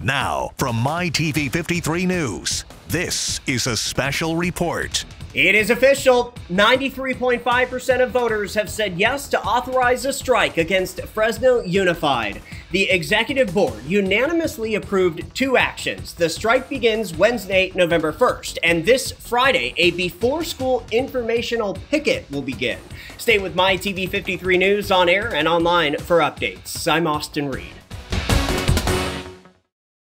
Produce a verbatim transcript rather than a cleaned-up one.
Now, from My T V fifty-three News, this is a special report. It is official. ninety-three point five percent of voters have said yes to authorize a strike against Fresno Unified. The executive board unanimously approved two actions. The strike begins Wednesday, November first, and this Friday, a before-school informational picket will begin. Stay with My T V fifty-three News on air and online for updates. I'm Austin Reed.